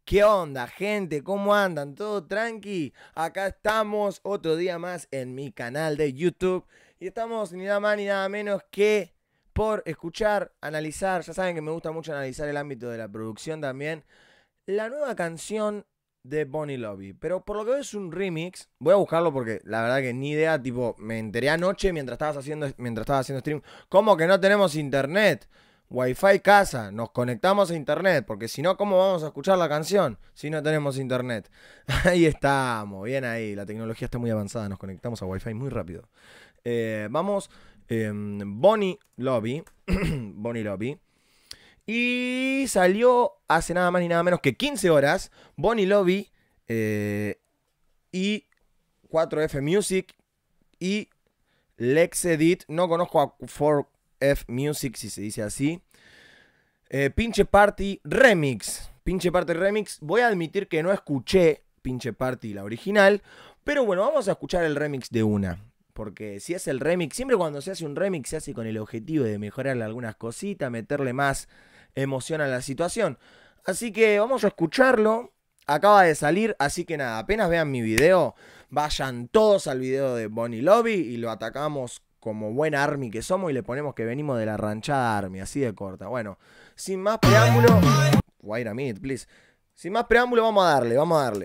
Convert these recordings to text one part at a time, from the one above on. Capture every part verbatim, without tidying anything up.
¿Qué onda, gente? ¿Cómo andan? ¿Todo tranqui? Acá estamos otro día más en mi canal de YouTube. Y estamos ni nada más ni nada menos que por escuchar, analizar. Ya saben que me gusta mucho analizar el ámbito de la producción también. La nueva canción de Bon Ilobi. Pero por lo que veo es un remix. Voy a buscarlo porque la verdad que ni idea. Tipo, me enteré anoche mientras estabas haciendo, mientras estaba haciendo stream. ¿Cómo que no tenemos internet? Wi-Fi casa, nos conectamos a internet, porque si no, ¿cómo vamos a escuchar la canción si no tenemos internet? Ahí estamos, bien ahí, la tecnología está muy avanzada, nos conectamos a Wi-Fi muy rápido. Eh, vamos, eh, Bon Ilobi, Bon Ilobi, y salió hace nada más ni nada menos que quince horas, Bon Ilobi eh, y cuatro F Music y Lex Edit, no conozco a cuatro F Music, si se dice así. eh, Pinche Party Remix. Pinche Party Remix. Voy a admitir que no escuché Pinche Party, la original. Pero bueno, vamos a escuchar el remix de una. Porque si es el remix, siempre cuando se hace un remix se hace con el objetivo de mejorarle algunas cositas, meterle más emoción a la situación. Así que vamos a escucharlo. Acaba de salir, así que nada, apenas vean mi video, vayan todos al video de Bon Ilobi y lo atacamos como buena army que somos y le ponemos que venimos de la ranchada army, así de corta. Bueno, sin más preámbulo, wait a minute, please. Sin más preámbulo, vamos a darle, vamos a darle.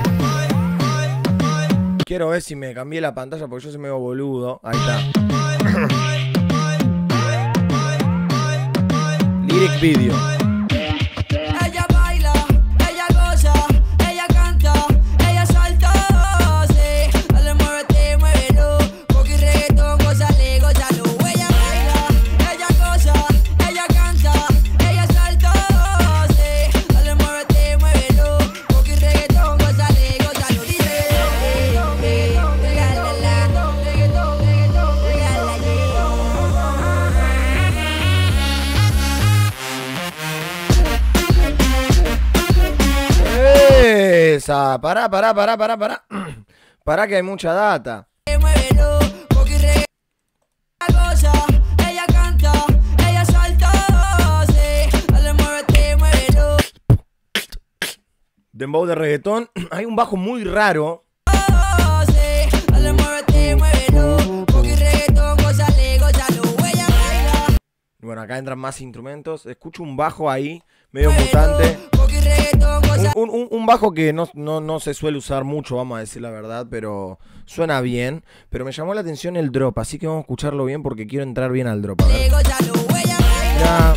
Quiero ver si me cambié la pantalla porque yo se me veo boludo. Ahí está. Lyric video. Pará, pará, pará, pará, pará. Pará que hay mucha data. Dembow de reggaetón. Hay un bajo muy raro. Bueno, acá entran más instrumentos. Escucho un bajo ahí, medio mutante. Un, un, un bajo que no, no, no se suele usar mucho, vamos a decir la verdad, pero suena bien. Pero me llamó la atención el drop, así que vamos a escucharlo bien porque quiero entrar bien al drop. A ver. Ya,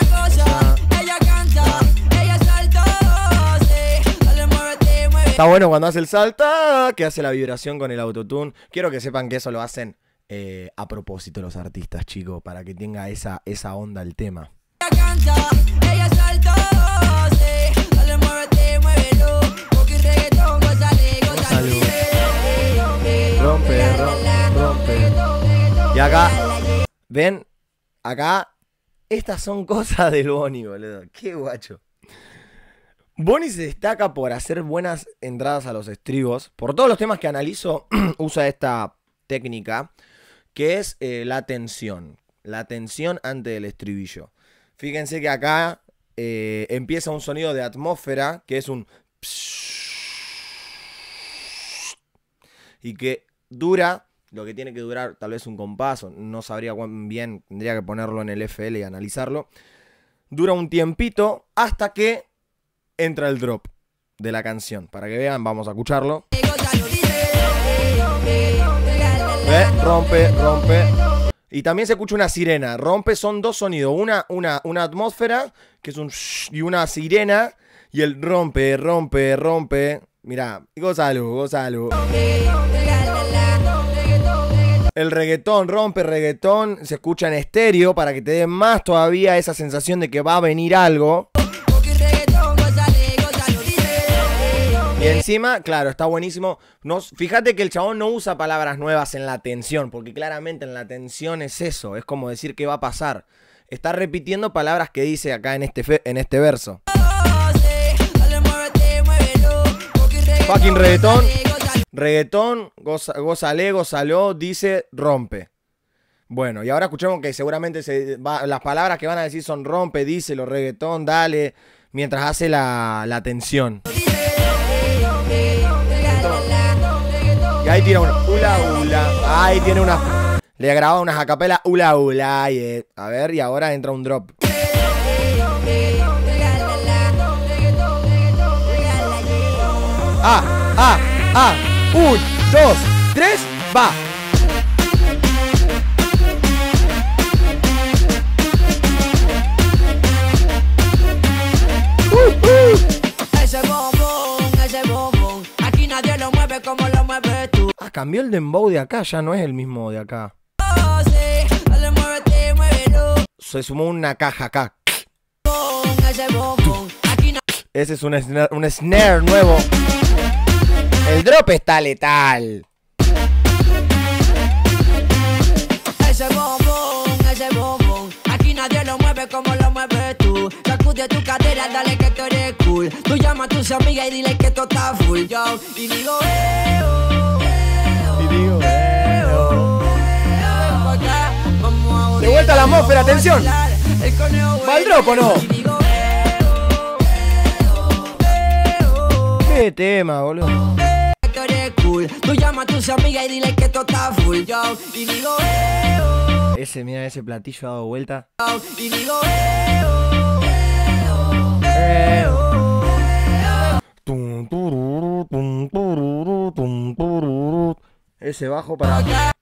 ya. Está bueno cuando hace el salta, que hace la vibración con el autotune. Quiero que sepan que eso lo hacen eh, a propósito los artistas, chicos, para que tenga esa, esa onda el tema. Rompe, rompe, rompe. Y acá, ven, acá, estas son cosas del Boni, boludo. Qué guacho. Boni se destaca por hacer buenas entradas a los estribos. Por todos los temas que analizo, usa esta técnica, que es eh, la tensión. La tensión antes del estribillo. Fíjense que acá eh, empieza un sonido de atmósfera, que es un... y que dura lo que tiene que durar, tal vez un compás, no sabría cuán bien, tendría que ponerlo en el F L y analizarlo. Dura un tiempito hasta que entra el drop de la canción. Para que vean, vamos a escucharlo. ¿Ve? Rompe, rompe. Y también se escucha una sirena. Rompe, son dos sonidos. Una, una, una atmósfera, que es un shh, y una sirena. Y el rompe, rompe, rompe. Mirá, gózalo, gózalo. El reggaetón, rompe reggaetón, se escucha en estéreo para que te dé más todavía esa sensación de que va a venir algo. Y encima, claro, está buenísimo. No, fíjate que el chabón no usa palabras nuevas en la tensión, porque claramente en la tensión es eso, es como decir qué va a pasar. Está repitiendo palabras que dice acá en este, fe, en este verso. Fucking reggaetón. Reggaetón, goza, gózale, gózalo, dice rompe. Bueno, y ahora escuchamos que seguramente se va, las palabras que van a decir son rompe, díselo, reggaetón, dale, mientras hace la, la tensión. Y ahí tira una ula ula. Ahí tiene una. Le graba unas acapelas ula ula. Yeah. A ver, y ahora entra un drop. Ah, ah, ah. Un, dos, tres, va. Uh, uh. Ese bombón, ese bombón, aquí nadie lo mueve como lo mueves tú. Ah, cambió el dembow de acá, ya no es el mismo de acá. Oh, sí, dale, muévete, muévelo. Se sumó una caja acá. Bombón, ese bombón, aquí na- Ese es un snare, un snare nuevo. El drop está letal. Ese bombón, ese bombón, aquí nadie lo mueve como lo mueves tú. Sacude tu cadera, dale que tú eres cool. Tú llamas a tus amigas y dile que tú estás full, yo. Y digo, eh, oh, eh, oh, Y digo, eh, oh, eh, oh, acá, vamos a De vuelta a la joder, atmósfera, vamos a atención. bailar. El conejo ¿Va el bueno, drop o no? y digo, eh, oh, eh, oh, eh, oh, Qué tema, boludo. que tú eres cool. Tú llamas a tus amigas y dile que tú estás full, yo. Y digo, eh, oh, Ese, mira, ese platillo dado vuelta. oh, y digo, eh, oh, eh, oh, Eh, oh, eh, oh. tum, tururú, tum, tururú, tum, tururú. Ese bajo para.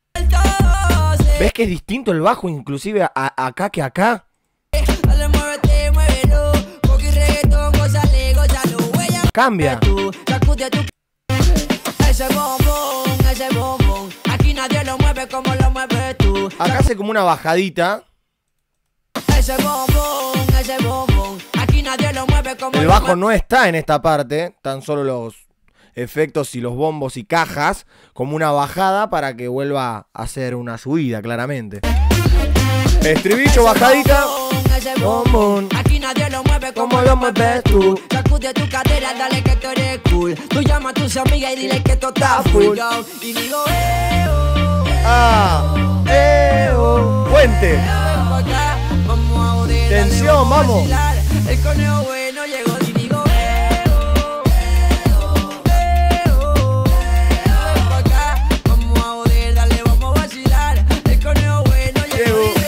¿Ves que es distinto el bajo inclusive a, a- acá que acá? Dale, muévete, muévelo. Porque reggaetón, gózale, gózalo, huella. Cambia. Tú, sacude tu- Ese bombón, ese bombón, aquí nadie lo mueve como lo mueves tú. Acá hace como una bajadita. Ese bombón, ese bombón, aquí nadie lo mueve como El lo bajo mueve- no está en esta parte, tan solo los efectos y los bombos y cajas, como una bajada para que vuelva a hacer una subida, claramente. Estribillo, bajadita. Ese bombón, aquí nadie lo mueve como lo mueves tú. Sacude tu cadera, dale que tú eres cool. Tú llamas a tus amigas y dile que tú estás full, yo. Y digo, eh, oh, eh, Ah, eh, oh. Puente. ven pa' acá, vamos a joder, dale, Tensión, a vamos. vacilar. El conejo bueno llegó y digo, eh, oh, eh, oh, eh, oh, ven pa' acá, vamos a joder, dale, vamos a vacilar. El conejo bueno llegó y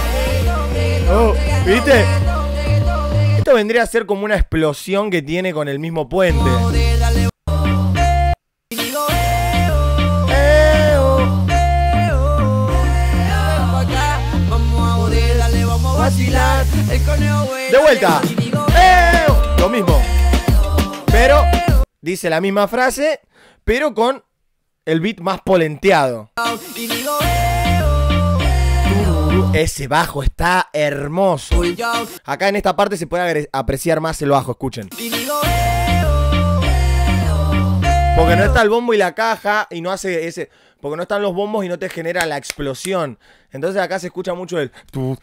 Oh, ¿viste? Esto vendría a ser como una explosión que tiene con el mismo puente. joder, dale, y digo, eh, oh, Eh, oh. eh, oh, ven pa' acá, vamos a joder, dale, vamos a vacilar. El conejo bueno De vuelta. llegó y digo, Eh, oh. Lo mismo. Pero dice la misma frase, pero con el beat más polenteado. y digo, eh, oh, eh, oh, Ese bajo está hermoso. full, yo. Acá en esta parte se puede agre- apreciar más el bajo, escuchen. Y digo, eh, oh, eh, oh, Porque no está el bombo y la caja y no hace ese... Porque no están los bombos y no te genera la explosión. Entonces acá se escucha mucho el... que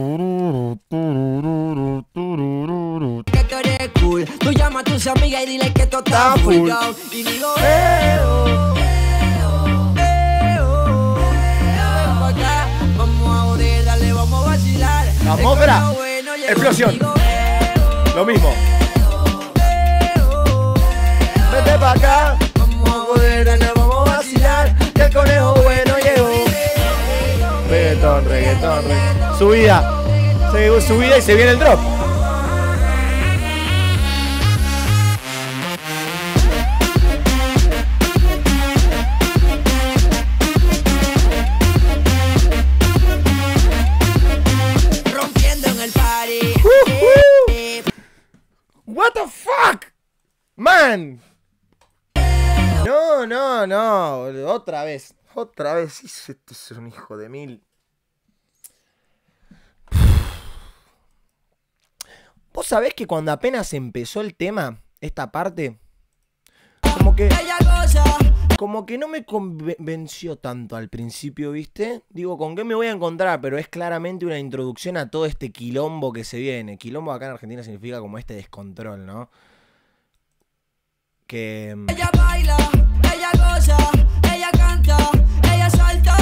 tú eres cool. Tú llamas a tus amigas y dile que tú estás Está full, full. yo. Y digo, Eh, oh. eh, oh, eh, oh, ven pa' acá, vamos a joder, dale, vamos a vacilar. La atmósfera. El conejo bueno llegó y Explosión. digo, eh, oh, Lo mismo. eh, oh, Vete pa' acá. vamos a joder, dale, vamos a vacilar. Que el conejo bueno llegó. Reggaetón, reggaetón, reggaetón. Subida. Se- subida y se viene el drop. Rompiendo en el party. Uh-huh. What the fuck? Man. No, no, no. Otra vez. Otra vez. Este es un hijo de mil. Vos sabés que cuando apenas empezó el tema, esta parte, como que, Ella goza. como que no me convenció tanto al principio, ¿viste? Digo, ¿con qué me voy a encontrar? Pero es claramente una introducción a todo este quilombo que se viene. Quilombo acá en Argentina significa como este descontrol, ¿no? Que... Ella baila, ella goza, ella canta, ella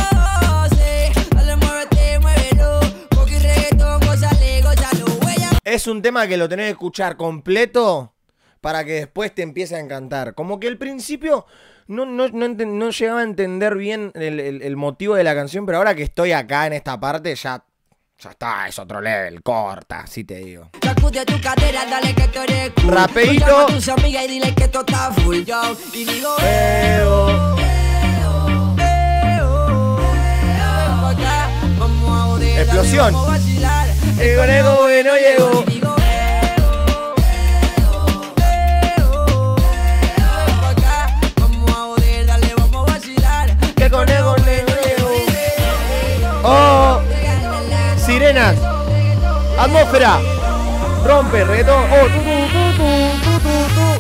salta, sí. Dale, muévete, muévelo. Porque reggaetón, gózale, gózalo, ella. Es un tema que lo tenés que escuchar completo para que después te empiece a encantar. Como que al principio no, no, no, no llegaba a entender bien el, el, el motivo de la canción, pero ahora que estoy acá en esta parte ya... Ya está, es otro level, corta, así te digo. Sacude tu cadera, dale que tú eres cool. Rapeíto. Tú llama a tus amigas y dile que esto está full, yo. Y digo, Eo. eo, eo, eo, ven pa' acá, vamos a joder, Explosión. dale, vamos a vacilar. El conejo bueno llegó. Y digo, eo, eo, eo, ven pa' acá, vamos a joder, dale, vamos a vacilar. El conejo bueno llegó. Oh. Sirenas, atmósfera, rompe, reggaetón, oh, tu, tu, tu, tu, tu,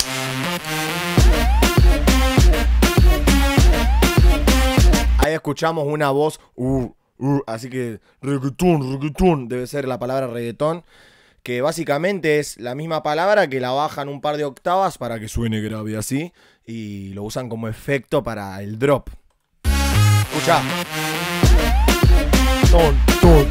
tu. Ahí escuchamos una voz, uh, uh, así que reggaetón, reggaetón, debe ser la palabra reggaetón, que básicamente es la misma palabra que la bajan un par de octavas para que suene grave así, y lo usan como efecto para el drop. Escucha. Ton, ton.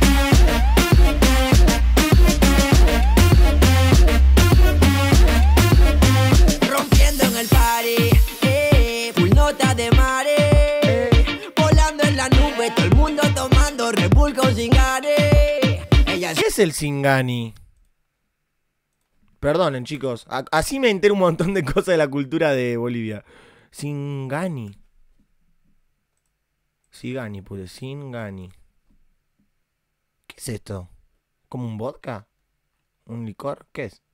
De mare, eh, volando en la nube, todo el mundo tomando Red Bull con Zingani. Ella ¿Qué es el Zingani? Perdonen, chicos. A así me entero un montón de cosas de la cultura de Bolivia. Zingani. Zingani, pues. Zingani. ¿Qué es esto? ¿Como un vodka? ¿Un licor? ¿Qué es?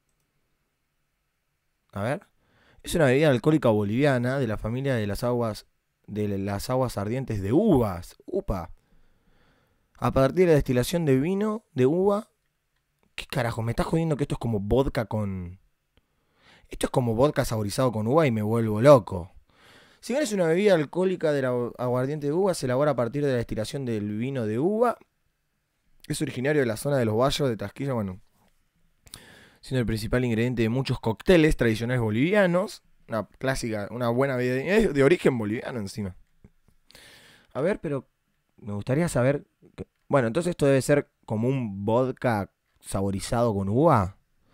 A ver. Es una bebida alcohólica boliviana de la familia de las aguas de las aguas ardientes de uvas. Upa. A partir de la destilación de vino de uva. ¿Qué carajo? Me estás jodiendo que esto es como vodka con... Esto es como vodka saborizado con uva y me vuelvo loco. Si bien es una bebida alcohólica de la aguardiente de uva, se elabora a partir de la destilación del vino de uva. Es originario de la zona de los Valles de Tasquilla, bueno, siendo el principal ingrediente de muchos cócteles tradicionales bolivianos. Una clásica, una buena bebida de, de origen boliviano encima. A ver, pero me gustaría saber... Que, bueno, entonces esto debe ser como un vodka saborizado con uva.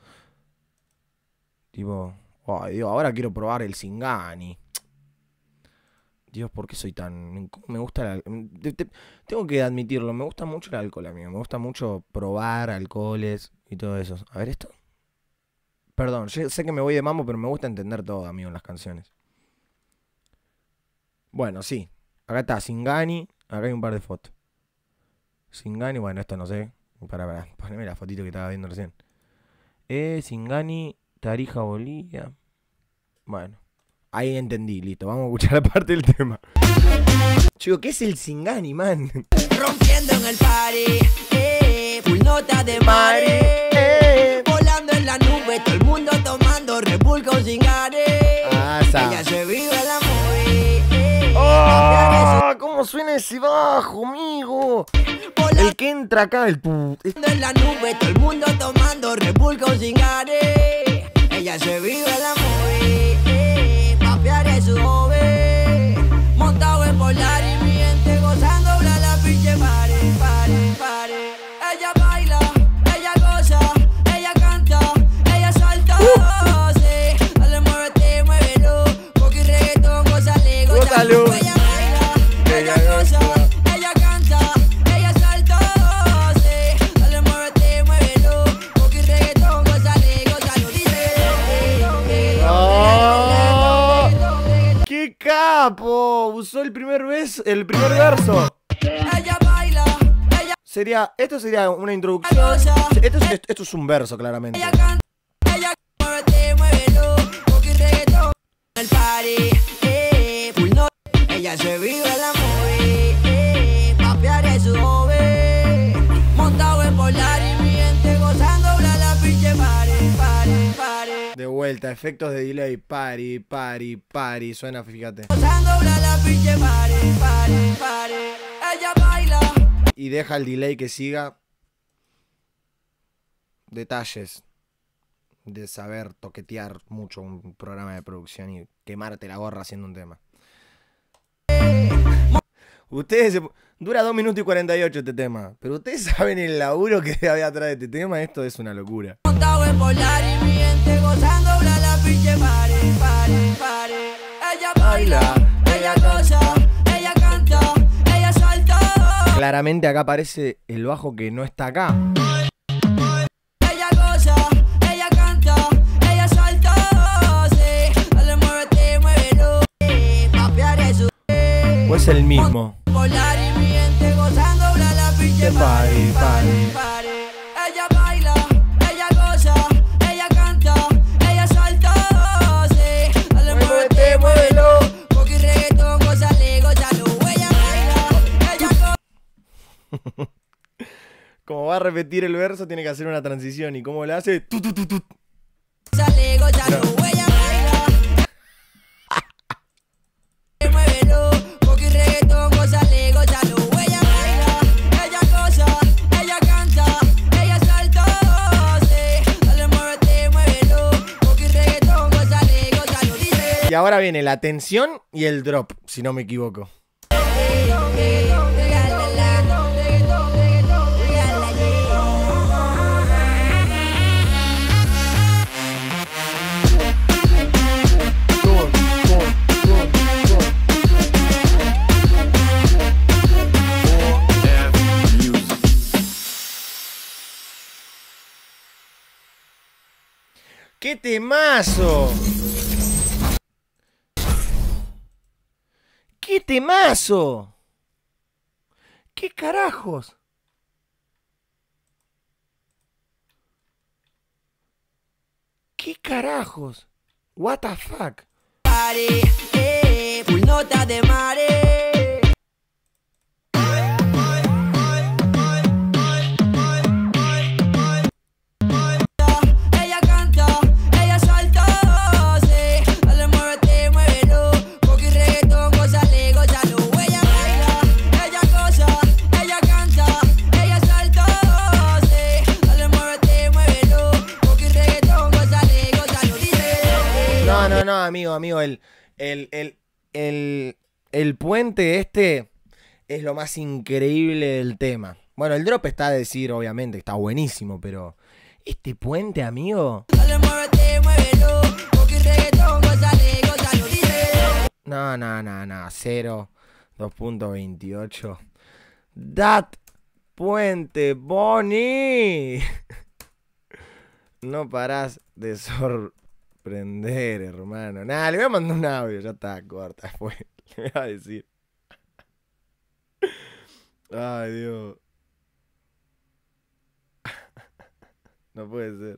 Tipo, oh, Dios, ahora quiero probar el Zingani. Dios, ¿por qué soy tan...? Me gusta el... Tengo que admitirlo, me gusta mucho el alcohol, amigo. Me gusta mucho probar alcoholes y todo eso. A ver esto. Perdón, yo sé que me voy de mambo, pero me gusta entender todo, amigo, en las canciones. Bueno, sí. Acá está Zingani. Acá hay un par de fotos. Zingani, bueno, esto no sé. Para, para, poneme la fotito que estaba viendo recién. Eh, Zingani, Tarija, Bolivia. Bueno. Ahí entendí, listo. Vamos a escuchar la parte del tema. Chico, ¿qué es el Zingani, man? Rompiendo en el party, eh, full nota de mare, eh. volando en la nube, todo el mundo tomando Red Bull con Zingani. Ah, ella se vive la movie, eh, ¡oh! ¿Cómo suena ese bajo, amigo? Volando el que entra acá, el... en la nube, todo el mundo tomando Red Bull con Zingani. Ella se vive la movie, eh, papear es su hobby, montado en volar y mi gente gozando, bla la pinche pare, pare, pare. Ella baila, ella goza, ella canta, ella salta, uh. sí. Dale, muévete, muévelo, porque reggaetón, gózale, gózale. Ella baila, ella goza, ella canta, ella salta, sí. Dale, muévete, muévelo, porque reggaetón, gózale, gózale. Dice, ¡oh! ¡Qué capo! Usó el primer verso, el primer verso. ella baila, ella Sería, esto sería una introducción. Esto es, esto es un verso, claramente. ella canta, ella muévete, muévelo, porque reggaetón el party, eh, full no, ella se vive la movie, eh, papear es su hobby, montado en volar y mi gente gozando, bla la pinche pare, pare, pare. De vuelta, efectos de delay, pari, pari, pari, suena, fíjate. Gozando, bla la pinche pare, pare, pare. Ella baila. Y deja el delay que siga. Detalles de saber toquetear mucho un programa de producción y quemarte la gorra haciendo un tema. Ustedes se... Dura dos minutos y cuarenta y ocho este tema. Pero ustedes saben el laburo que había atrás de este tema. Esto es una locura. Montado en volar y mi gente gozando la la pinche pare, pare, pare. Ella baila, ella goza, ella canta, ella salta. Claramente acá aparece el bajo que no está acá. Ella goza, ella canta, ella salta. Sí, dale, muévete, muévelo. Papear eso. O es el mismo. Volar y mi gente gozando la la pinche pare, pare, pare. Ella baila, ella goza, ella canta, ella salta. Sí, dale, muévete, muévelo. Porque reggaetón, gózale, gózalo. Ella baila, ella goza. Como va a repetir el verso, tiene que hacer una transición. ¿Y cómo la hace? Tu, tu, tu, tu. Sale, gózalo, ella baila. Muévelo, porque reggaetón, gózale, gózalo. Ella baila, ella goza, ella canta, ella salta. Sí, dale, muévete, muévelo, porque reggaetón, gózale, gózalo. Dice. Y ahora viene la tensión y el drop, si no me equivoco. ¡Qué temazo! ¡Qué temazo! ¿Qué carajos? ¿Qué carajos? What the fuck? Pare, eh, full nota de mare. Ella canta, ella salta. Sí, dale, muévete, muévelo. Porque reggaetón, gózale, gózalo. Ella baila, ella goza, ella canta, ella salta. Sí, dale, muévete, muévelo. Porque reggaetón, gózale, gózalo. Dice. No, no, no, amigo, amigo, el, el, el, el, el puente este es lo más increíble del tema. Bueno, el drop está a decir, obviamente, está buenísimo, pero este puente, amigo... Dale, muévete, muévelo, porque reggaetón, gózale, gózalo, dice. No, no, no, no, cero, dos punto veintiocho. Dat puente, Bonnie. No parás de sorprender, hermano. Nada, le voy a mandar un audio, ya está, corta, después. Le voy a decir. Ay, Dios. No puede ser.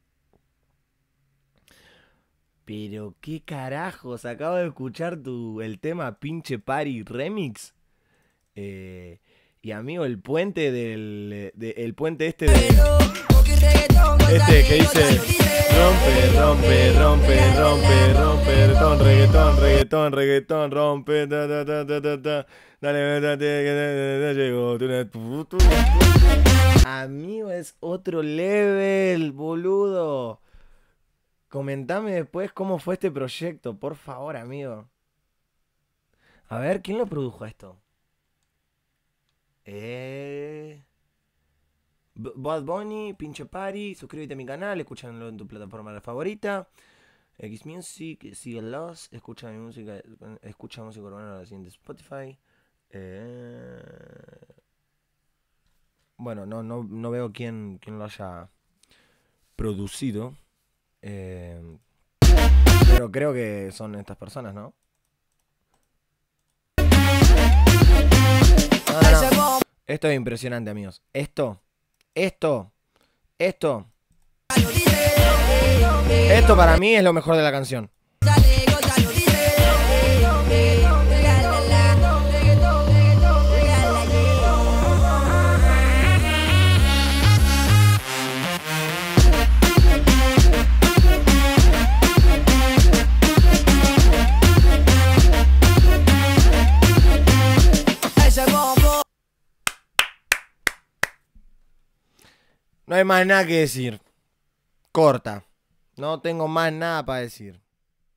Pero qué carajos, acabo de escuchar tu, el tema Pinche Party Remix. Eh, y amigo, el puente del. De, el puente este de. Este que dice. Rompe, rompe, rompe, rompe, rompe, reggaetón, reggaetón, reggaetón, reggaetón, rompe, ta, ta, ta, ta, ta, ta. Dale, dale, llegó. Amigo, es otro level, boludo. Comentame después cómo fue este proyecto, por favor, amigo. A ver, ¿quién lo produjo esto? Eh... Bad Bunny, Pinche Party, suscríbete a mi canal, escúchalo en tu plataforma favorita. X Music, síguelos, escucha mi música, escucha música urbana en la siguiente Spotify. Eh... Bueno, no, no, no veo quién, quién lo haya producido. Eh... Pero creo que son estas personas, ¿no? No, no, no. Esto es impresionante, amigos. Esto, esto, esto. Esto para mí es lo mejor de la canción. No hay más nada que decir. Corta. No tengo más nada para decir.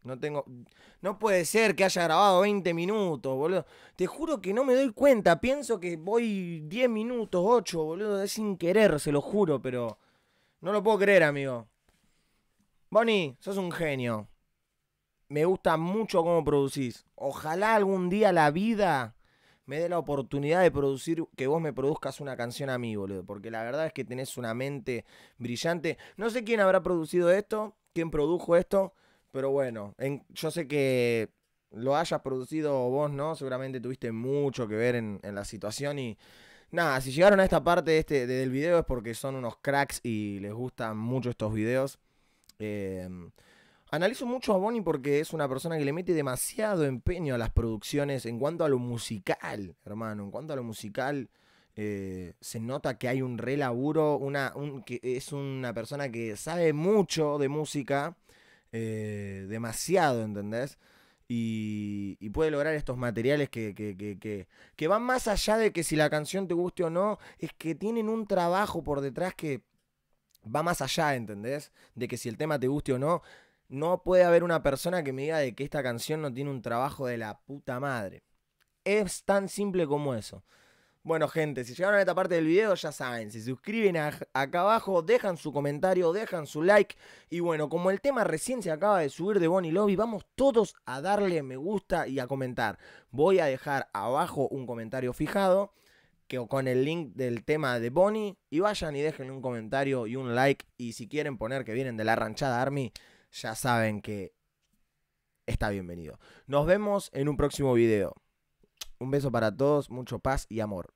No tengo... No puede ser que haya grabado veinte minutos, boludo. Te juro que no me doy cuenta. Pienso que voy diez minutos, ocho, boludo. Es sin querer, se lo juro, pero... No lo puedo creer, amigo. Bonnie, sos un genio. Me gusta mucho cómo producís. Ojalá algún día la vida me dé la oportunidad de producir, que vos me produzcas una canción a mí, boludo. Porque la verdad es que tenés una mente brillante. No sé quién habrá producido esto, quién produjo esto, pero bueno, en, yo sé que lo hayas producido vos, ¿no? Seguramente tuviste mucho que ver en, en la situación y... Nada, si llegaron a esta parte de este, de, del video es porque son unos cracks y les gustan mucho estos videos. Eh... Analizo mucho a Bonnie porque es una persona que le mete demasiado empeño a las producciones en cuanto a lo musical, hermano. En cuanto a lo musical, eh, se nota que hay un re laburo, una, un, que es una persona que sabe mucho de música, eh, demasiado, ¿entendés? Y, y puede lograr estos materiales que, que, que, que, que van más allá de que si la canción te guste o no, es que tienen un trabajo por detrás que va más allá, ¿entendés? De que si el tema te guste o no. No puede haber una persona que me diga de que esta canción no tiene un trabajo de la puta madre. Es tan simple como eso. Bueno, gente, si llegaron a esta parte del video, ya saben, se suscriben a, acá abajo, dejan su comentario, dejan su like. Y bueno, como el tema recién se acaba de subir de Bonnie Lobby, vamos todos a darle me gusta y a comentar. Voy a dejar abajo un comentario fijado que con el link del tema de Bonnie. Y vayan y dejen un comentario y un like. Y si quieren poner que vienen de la Ranchada Army, ya saben que está bienvenido. Nos vemos en un próximo video. Un beso para todos, mucho paz y amor.